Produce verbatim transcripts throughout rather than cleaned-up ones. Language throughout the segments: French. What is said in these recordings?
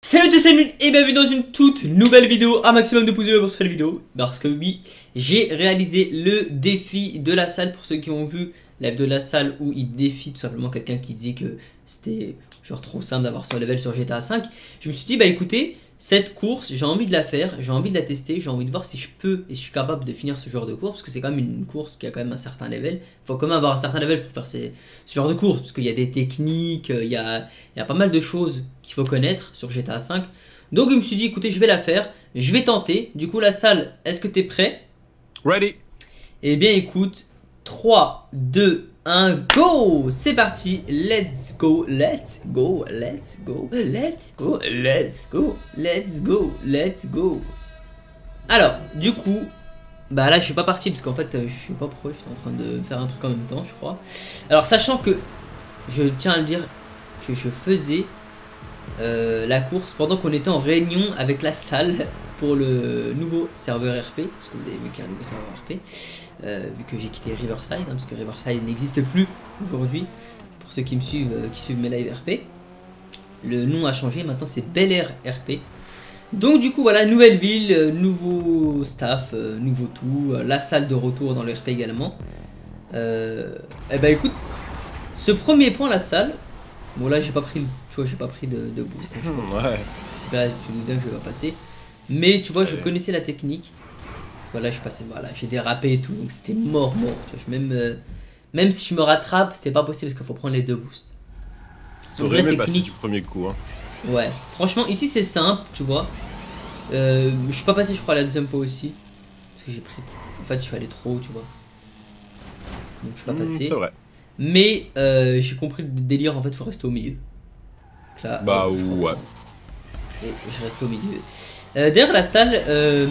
Salut à tous, salut et bienvenue dans une toute nouvelle vidéo. Un maximum de pouces bleus pour cette vidéo. Parce que oui, j'ai réalisé le défi de la salle. Pour ceux qui ont vu la vidéo de la salle où il défie tout simplement quelqu'un qui disait que c'était genre trop simple d'avoir son level sur G T A cinq. Je me suis dit bah écoutez, cette course j'ai envie de la faire, j'ai envie de la tester, j'ai envie de voir si je peux et je suis capable de finir ce genre de course. Parce que c'est quand même une course qui a quand même un certain level. Il faut quand même avoir un certain level pour faire ces, ce genre de course. Parce qu'il y a des techniques, il y a, il y a pas mal de choses qu'il faut connaître sur G T A cinq. Donc je me suis dit écoutez je vais la faire, je vais tenter. Du coup la salle, est-ce que t'es prêt? Ready. Eh bien écoute, trois, deux, un, go! C'est parti, let's go, let's go, let's go, let's go, let's go, let's go, let's go. Alors, du coup, bah là je suis pas parti parce qu'en fait je sais pas pourquoi j'étais en train de faire un truc en même temps je crois. Alors sachant que, je tiens à le dire, que je faisais euh, la course pendant qu'on était en réunion avec la salle pour le nouveau serveur R P, parce que vous avez vu qu'il y a un nouveau serveur R P. Euh, vu que j'ai quitté Riverside, hein, parce que Riverside n'existe plus aujourd'hui. Pour ceux qui me suivent, euh, qui suivent mes lives R P, le nom a changé, maintenant c'est Bel Air R P. Donc du coup voilà, nouvelle ville, euh, nouveau staff, euh, nouveau tout, euh, la salle de retour dans le R P également. Euh, et bah écoute, ce premier point la salle, bon là j'ai pas pris, tu vois j'ai pas pris de, de boost. Hein, Mmh, ouais. là tu nous dis que je vais pas passer, mais tu vois je connaissais la technique. Voilà, je passais, voilà, j'ai dérapé et tout, donc c'était mort, mort. Tu vois, je, même, euh, même si je me rattrape, c'était pas possible parce qu'il faut prendre les deux boosts. Donc la technique du premier coup. Hein. Ouais, franchement, ici c'est simple, tu vois. Euh, je suis pas passé, je crois, la deuxième fois aussi. Parce que j'ai pris. En fait, je suis allé trop haut, tu vois. Donc je suis pas Mmh, passé. c'est vrai. Mais euh, j'ai compris le délire, en fait, faut rester au milieu. Donc là, bah, oh, je ouais. Et je reste au milieu. Euh, D'ailleurs, la salle. Euh,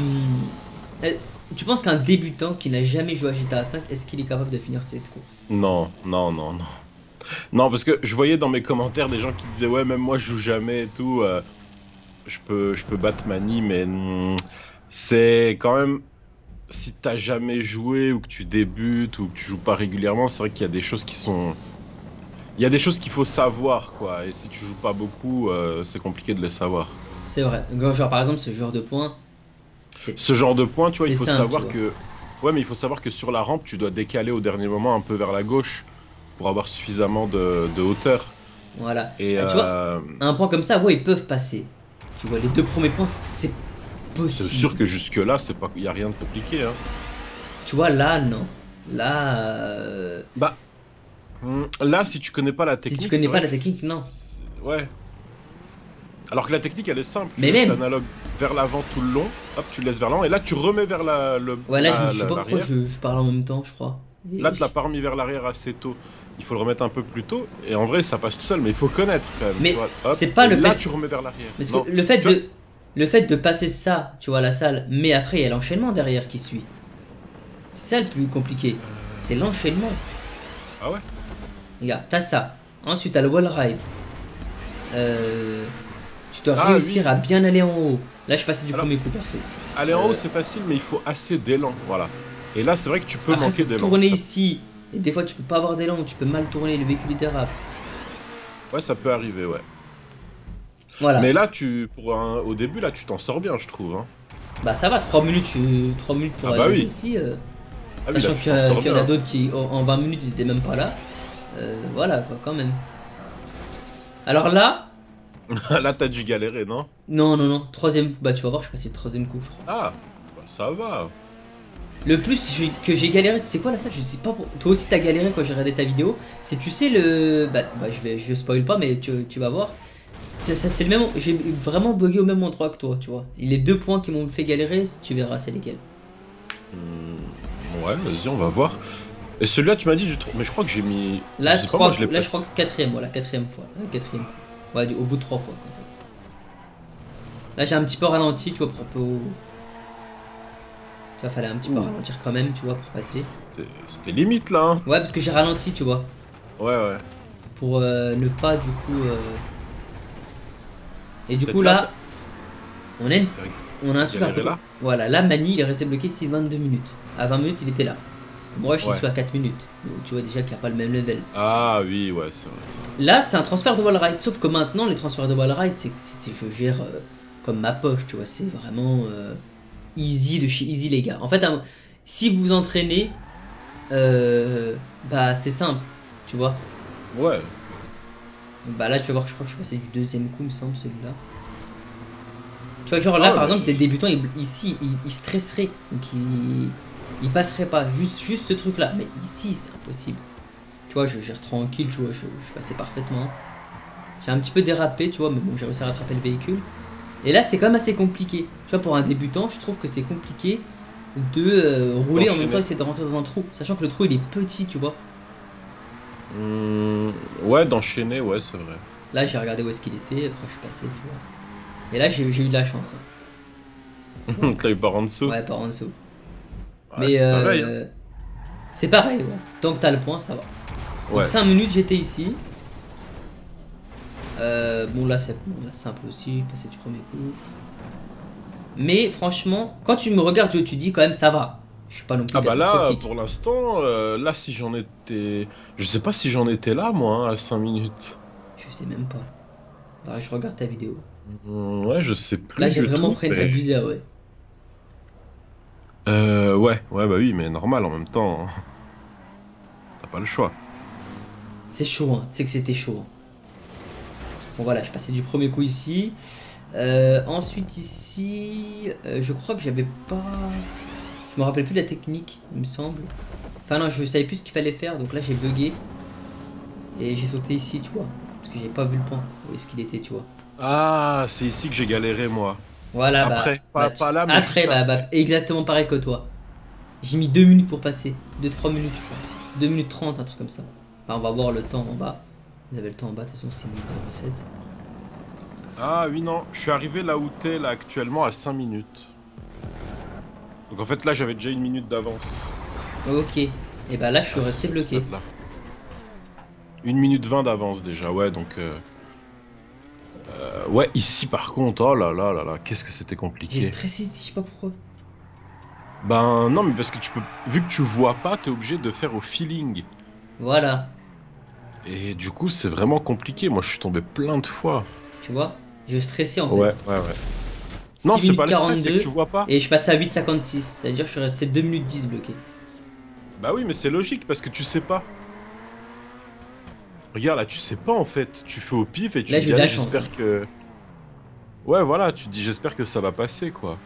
Tu penses qu'un débutant qui n'a jamais joué à G T A cinq, est-ce qu'il est capable de finir cette course? Non, non, non, non. Non, parce que je voyais dans mes commentaires des gens qui disaient ouais, même moi je joue jamais et tout. Euh, je peux, je peux battre Mani, mais mm, c'est quand même si t'as jamais joué ou que tu débutes ou que tu joues pas régulièrement, c'est vrai qu'il y a des choses qui sont, il y a des choses qu'il faut savoir quoi. Et si tu joues pas beaucoup, euh, c'est compliqué de les savoir. C'est vrai. Genre par exemple ce genre de points. Ce genre de point, tu vois, il faut simple, savoir que... Ouais, mais il faut savoir que sur la rampe, tu dois décaler au dernier moment un peu vers la gauche pour avoir suffisamment de, de hauteur. Voilà. Et ah, tu euh... vois, un point comme ça, ouais, ils peuvent passer. Tu vois, les deux premiers points, c'est possible. C'est sûr que jusque-là, c'est pas... y a rien de compliqué, hein. Tu vois, là, non. Là... Euh... Bah... Là, si tu connais pas la technique... Si tu connais pas la technique, non. Ouais. Alors que la technique, elle est simple. Mais tu même... l'analogue vers l'avant tout le long, hop, tu le laisses vers l'avant, et là, tu remets vers la... Le, ouais, là, la, je me sais pas pourquoi je, je parle en même temps, je crois. Et là, tu l'as pas remis vers l'arrière assez tôt. Il faut le remettre un peu plus tôt, et en vrai, ça passe tout seul, mais il faut connaître quand même. Mais c'est pas le là, fait... tu remets vers l'arrière. Parce que le fait, de... le fait de passer ça, tu vois, la salle, mais après, il y a l'enchaînement derrière qui suit. C'est ça le plus compliqué. C'est l'enchaînement. Ah ouais? Regarde, t'as ça. Ensuite, t'as le wall ride. Euh... Tu dois ah, réussir oui. à bien aller en haut. Là, je suis passé du Alors, premier coup, perso. Aller en euh... haut, c'est facile, mais il faut assez d'élan. Voilà. Et là, c'est vrai que tu peux Après, manquer d'élan. Tourner ça... ici. Et des fois, tu peux pas avoir d'élan. Tu peux mal tourner. Le véhicule est dérape. Ouais, ça peut arriver, ouais. Voilà. Mais là, tu, pour un... au début, là, tu t'en sors bien, je trouve. Hein. Bah, ça va. trois minutes, tu... trois minutes pour ah bah aller oui. ici. Euh... Ah Sachant oui, qu'il y, y en a d'autres qui, en vingt minutes, ils étaient même pas là. Euh, voilà, quoi, quand même. Alors là. Là, t'as dû galérer, non? Non, non, non. Troisième. Bah, tu vas voir, je suis passé le troisième coup, je crois. Ah, bah, ça va. Le plus que j'ai galéré, c'est quoi là ça? Je sais pas. Pour... Toi aussi, t'as galéré quand j'ai regardé ta vidéo. C'est, tu sais, le. Bah, bah je vais, je spoil pas, mais tu, tu vas voir. Ça, ça c'est le même. J'ai vraiment bugué au même endroit que toi, tu vois. Les deux points qui m'ont fait galérer, tu verras, c'est lesquels. Mmh, ouais, vas-y, on va voir. Et celui-là, tu m'as dit, je... mais je crois que j'ai mis. Là, je trois, pas, moi, je là je crois que quatrième, voilà, quatrième fois. Euh, quatrième. Ouais, au bout de trois fois. Là, j'ai un petit peu ralenti, tu vois, pour peu. Tu vois, fallait un petit peu Ouh. ralentir quand même, tu vois, pour passer. C'était limite là. Hein. Ouais, parce que j'ai ralenti, tu vois. Ouais, ouais. Pour euh, ne pas, du coup. Euh... Et du coup, là, là on a, une... on a un truc un peu. Là voilà, là, Mani, il est resté bloqué ici vingt-deux minutes. À vingt minutes, il était là. Moi, j'y Ouais. suis à quatre minutes. Donc, tu vois déjà qu'il n'y a pas le même level. Ah oui, ouais, c'est vrai, c'est vrai. Là, c'est un transfert de wall ride. Sauf que maintenant, les transferts de wall ride, c'est que je gère euh, comme ma poche, tu vois. C'est vraiment euh, easy de chez easy, les gars. En fait, un- si vous vous entraînez, euh, bah, c'est simple, tu vois. Ouais. Bah là, tu vas voir que je crois que je suis passé du deuxième coup, il me semble, celui-là. Tu vois, genre là, Ah, par mais- exemple, des débutants, ils- ici, ils, ils stresseraient. Donc, ils, ils passeraient pas. Juste, juste ce truc-là. Mais ici, c'est impossible. Tu vois, je gère tranquille, tu vois, je, je passais parfaitement. J'ai un petit peu dérapé, tu vois, mais bon, j'ai réussi à rattraper le véhicule. Et là, c'est quand même assez compliqué. Tu vois, pour un débutant, je trouve que c'est compliqué de euh, rouler en même D'enchaîner. temps, essayer de rentrer dans un trou. Sachant que le trou, il est petit, tu vois. Hmm, ouais, d'enchaîner, ouais, c'est vrai. Là, j'ai regardé où est-ce qu'il était, après, je suis passé, tu vois. Et là, j'ai j'ai eu de la chance. Hein. T'as eu par en dessous. Ouais, par en dessous. Ouais, Mais c'est pareil. Hein. euh, c'est pareil, ouais. Tant que t'as le point, ça va. Ouais. Donc cinq minutes, j'étais ici. Euh, bon, là, c'est bon, là, simple aussi, passer du premier coup. Mais franchement, quand tu me regardes, tu, tu dis quand même ça va. Je suis pas non plus Ah bah là, catastrophique. pour l'instant, euh, là, si j'en étais... Je sais pas si j'en étais là, moi, hein, à cinq minutes. Je sais même pas. Faudra que je regarde ta vidéo. Hmm, ouais, je sais plus Là, j'ai du vraiment tout, freiné mais- abusé, ouais. Euh, ouais, ouais, bah oui, mais normal en même temps. Hein. T'as pas le choix. C'est chaud, hein. Tu sais que c'était chaud. Hein. Bon, voilà, je passais du premier coup ici. Euh, ensuite, ici, euh, je crois que j'avais pas. Je me rappelle plus de la technique, il me semble. Enfin, non, je savais plus ce qu'il fallait faire, donc là, j'ai bugué. Et j'ai sauté ici, tu vois. Parce que j'avais pas vu le point. Où est-ce qu'il était, tu vois. Ah, c'est ici que j'ai galéré, moi. Voilà, Après, bah. pas- bah, pas là, mais après, juste bah, après. bah, exactement pareil que toi. J'ai mis deux minutes pour passer. deux trois minutes, je crois. deux minutes trente, un truc comme ça. Enfin, on va voir le temps en bas. Vous avez le temps en bas, de toute façon, c'est minutes zéro sept. Ah oui, non, je suis arrivé là où t'es, là, actuellement, à cinq minutes. Donc en fait, là, j'avais déjà une minute d'avance. Ok. Et bah là, je suis à resté ce bloqué. stade-là. Une minute vingt d'avance déjà, ouais, donc... Euh... euh, ouais, ici, par contre, oh là là là là, qu'est-ce que c'était J'ai compliqué. stressé ici, je sais pas pourquoi. Ben non, mais parce que tu peux... Vu que tu vois pas, t'es obligé de faire au feeling. Voilà. Et du coup, c'est vraiment compliqué. Moi, je suis tombé plein de fois. Tu vois. Je stressais en Ouais, fait. ouais, ouais. Non, six c'est minutes pas le stress, c'est quarante-deux. que tu vois pas. Et je passe à huit cinquante-six. Ça veut dire que je suis resté deux minutes dix bloqué. Bah oui, mais c'est logique parce que tu sais pas. Regarde, là, tu sais pas en fait. Tu fais au pif et tu Là, te j'ai dis, eu de la allez, chance, j'espère que. Ouais, voilà, tu te dis, j'espère que ça va passer quoi.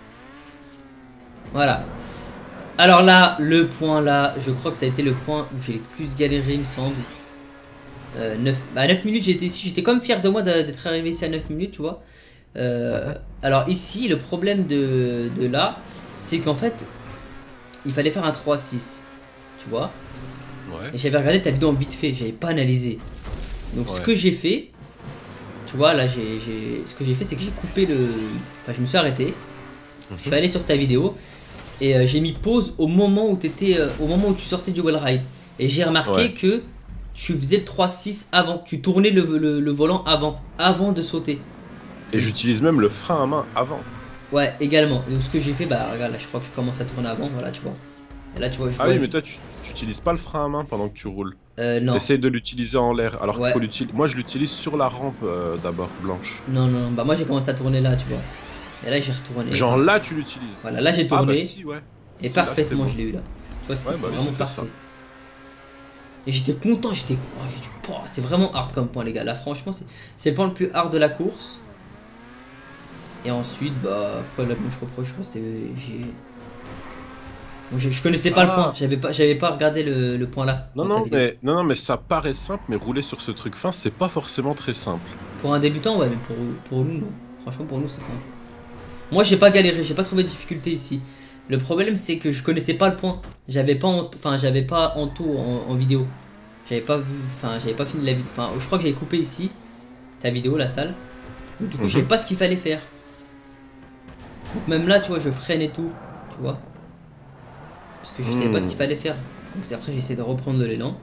Voilà. Alors là, le point là, je crois que ça a été le point où j'ai le plus galéré, il me semble. Euh, neuf, bah neuf minutes, j'étais ici. J'étais quand même fier de moi d'être arrivé ici à neuf minutes, tu vois. Euh, alors ici, le problème de, de là, c'est qu'en fait, il fallait faire un trois six. Tu vois. Ouais. Et j'avais regardé ta vidéo en vite fait, j'avais pas analysé. Donc ce Ouais. que j'ai fait, tu vois, là, j'ai, j'ai- ce que j'ai fait, c'est que j'ai coupé le. Enfin, je me suis arrêté. Je suis allé sur ta vidéo et euh, j'ai mis pause au moment où t'étais, euh, au moment où tu sortais du wall ride. Et j'ai remarqué Ouais. que tu faisais le trois six avant, tu tournais le, le- le volant avant, avant de sauter. Et j'utilise même le frein à main avant. Ouais, également. Et donc ce que j'ai fait, bah regarde, là, je crois que je commence à tourner avant, voilà, tu vois. Et là, tu vois, je Ah vois. oui, mais toi, tu tu utilises pas le frein à main pendant que tu roules. Euh, non. T'essayes de l'utiliser en l'air. Alors Ouais. qu'il faut l'utiliser. Moi, je l'utilise sur la rampe euh, d'abord, blanche. Non, non, bah moi j'ai commencé à tourner là, tu vois. Et là, j'ai retourné. Genre Enfin, là, tu l'utilises. voilà, là j'ai Ah tourné. bah si, ouais. Et Si, là, parfaitement, c'était je l'ai eu là. Tu vois, c'était Ouais, bah oui, vraiment c'était parfait. ça. Et j'étais content, j'étais. Oh, j'ai dit, oh, c'est vraiment hard comme point, les gars. Là, franchement, c'est c'est le point le plus hard de la course. Et ensuite, bah, après, là, bon, je reproche, je crois que c'était. J'ai. Bon, je, je connaissais pas le Ah. point, j'avais pas, j'avais pas regardé le, le point là. Non, dans ta non, vidéo. mais, non, non, mais ça paraît simple, mais rouler sur ce truc fin, c'est pas forcément très simple. Pour un débutant, ouais, mais pour, pour nous, non. Franchement, pour nous, c'est simple. Moi, j'ai pas galéré, j'ai pas trouvé de difficulté ici. Le problème, c'est que je connaissais pas le point. J'avais pas, en, enfin, j'avais pas en tout en, en vidéo. J'avais pas vu, enfin, j'avais pas fini la vidéo. Enfin, je crois que j'avais coupé ici ta vidéo, la salle. Donc, du coup, Mhm. je savais pas ce qu'il fallait faire. Donc, même là, tu vois, je freine et tout, tu vois. Parce que je savais pas ce Hmm. qu'il fallait faire. Donc, c'est après, j'ai essayé de reprendre de l'élan.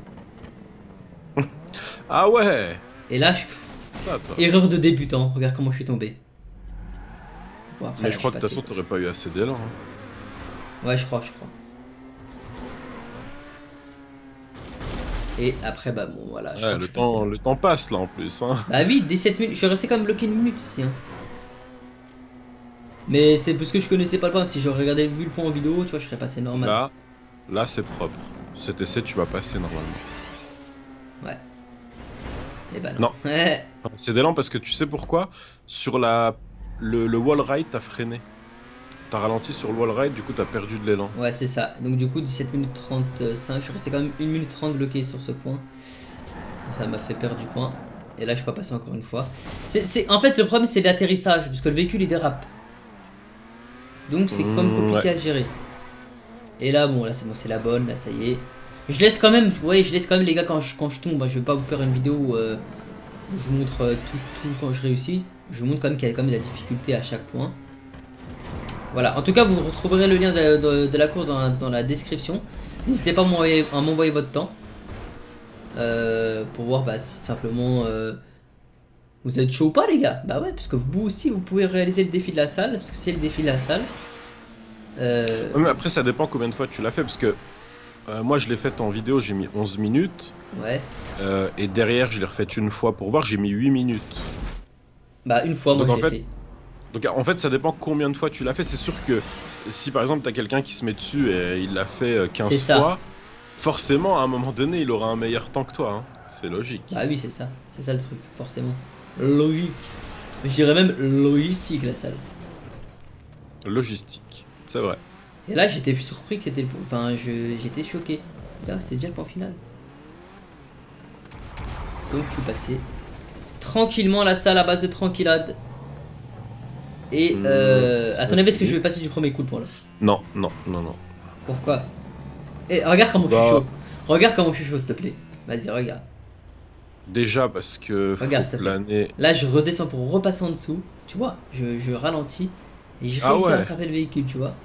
Ah ouais, Et là, je... ça, toi. erreur de débutant. Regarde comment je suis tombé. Bon, après, Mais là, je crois que suis de toute façon, passé. t'aurais pas eu assez d'élan. hein. Ouais, je crois, je crois. Et après, bah bon, voilà. Je Ouais, crois que le je suis temps, passé. le temps passe là en plus. Hein. Bah oui, dix-sept minutes. Je suis resté quand même bloqué une minute ici. Hein. Mais c'est parce que je connaissais pas le point. Si j'aurais regardé vu le point en vidéo, tu vois, je serais passé normal. Là, là c'est propre. Cet essai, tu vas passer normalement. Ouais. Et bah non. Non. Enfin, c'est délant parce que tu sais pourquoi? Sur la le, le wall ride, t'as freiné. T'as ralenti sur le wall ride, du coup t'as perdu de l'élan. Ouais, c'est ça. Donc du coup, dix-sept minutes trente-cinq. Je suis resté quand même une minute trente bloqué sur ce point. Donc ça m'a fait perdre du point. Et là, je peux pas passer encore une fois. C'est, c'est... En fait, le problème, c'est l'atterrissage. Parce que le véhicule, il dérape. Donc c'est quand même compliqué Mmh, ouais. à gérer. Et là, bon, là, c'est bon, c'est la bonne. Là, ça y est. Je laisse quand même, vous voyez, je laisse quand même les gars quand je, quand je tombe. Je vais pas vous faire une vidéo où, euh, où je vous montre euh, tout, tout quand je réussis. Je vous montre quand même qu'il y a quand même de la difficulté à chaque point. Voilà, en tout cas, vous retrouverez le lien de, de, de la course dans la, dans la description. N'hésitez pas à m'envoyer, à m'envoyer votre temps. Euh, pour voir bah, si simplement euh, vous êtes chaud ou pas, les gars. Bah ouais, parce que vous aussi, vous pouvez réaliser le défi de la salle. Parce que c'est le défi de la salle. Euh... Ouais, mais après, ça dépend combien de fois tu l'as fait. Parce que euh, moi, je l'ai fait en vidéo, j'ai mis onze minutes. Ouais. Euh, et derrière, je l'ai refait une fois pour voir, j'ai mis huit minutes. Bah, une fois, moi, Donc je en l'ai fait, fait. donc en fait, ça dépend combien de fois tu l'as fait. C'est sûr que si par exemple, t'as quelqu'un qui se met dessus et il l'a fait euh, C'est quinze ça. fois, forcément, à un moment donné, il aura un meilleur temps que toi. Hein. C'est logique. Bah oui, c'est ça. C'est ça le truc, forcément. Logique. Je dirais même logistique, la salle. Logistique. C'est vrai. Et là, j'étais surpris que c'était le... Enfin, je... j'étais choqué. Là, c'est déjà le point final. Donc, je suis passé tranquillement la salle à base de tranquillade. Et Mmh, euh... c'est à ton avis, est-ce que fini. je vais passer du premier coup le point là? Non, non, non, non. Pourquoi? Et regarde comment je suis Bah, chaud. Regarde comment je suis chaud, s'il te plaît. Vas-y, regarde. déjà parce que Regarde, faut s'il te plaît. planer. Là, je redescends pour repasser en dessous. Tu vois, je, je ralentis. Et j'ai Ah réussi à ouais. rattraper le véhicule, tu vois.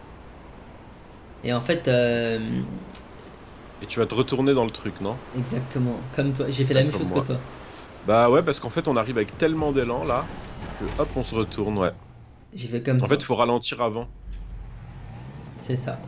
Et en fait, euh... Et tu vas te retourner dans le truc, non? exactement. Comme toi, j'ai fait la Ouais, même comme chose moi. que toi. Bah ouais, parce qu'en fait, on arrive avec tellement d'élan là que hop, on se retourne, ouais. J'ai fait comme En toi. fait, il faut ralentir avant. C'est ça.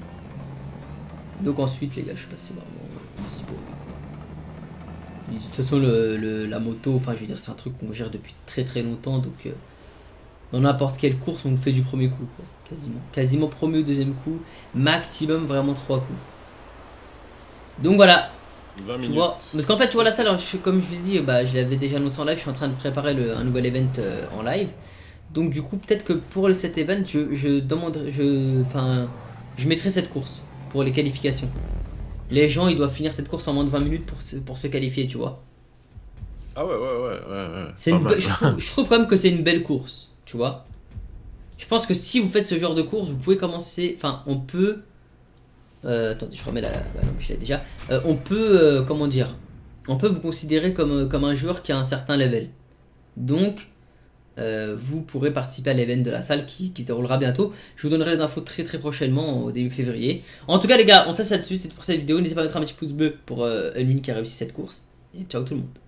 Donc ensuite, les gars, je suis passé vraiment easy boy. De toute façon, le, le- la moto, enfin, je veux dire, c'est un truc qu'on gère depuis très très longtemps. Donc, euh, dans n'importe quelle course, on le fait du premier coup, quoi. Quasiment. Quasiment premier ou deuxième coup. Maximum, vraiment trois coups. Donc voilà, vingt tu minutes. vois. Parce qu'en fait, tu vois, la salle, je- comme je vous ai dit, bah, je l'avais déjà annoncé en live, je suis en train de préparer le- un nouvel event euh, en live. Donc, du coup, peut-être que pour le- cet event, je, je demanderai, je, enfin, je mettrai cette course pour les qualifications. Les gens, ils doivent finir cette course en moins de vingt minutes pour se, pour se qualifier, tu vois. Ah ouais, ouais, ouais, ouais, ouais. C'est Pas une mal. be- je, trouve, je trouve quand même que c'est une belle course, tu vois. Je pense que si vous faites ce genre de course, vous pouvez commencer. Enfin, on peut. Euh, attendez, je remets la. Bah non, mais je l'ai déjà. Euh, on peut. Euh, comment dire? On peut vous considérer comme, comme un joueur qui a un certain level. Donc, euh, vous pourrez participer à l'event de la salle qui, qui se déroulera bientôt. Je vous donnerai les infos très très prochainement, au début février. En tout cas, les gars, on se laisse là-dessus. C'est pour cette vidéo. N'hésitez pas à mettre un petit pouce bleu pour euh, Unwin qui a réussi cette course. Et ciao tout le monde.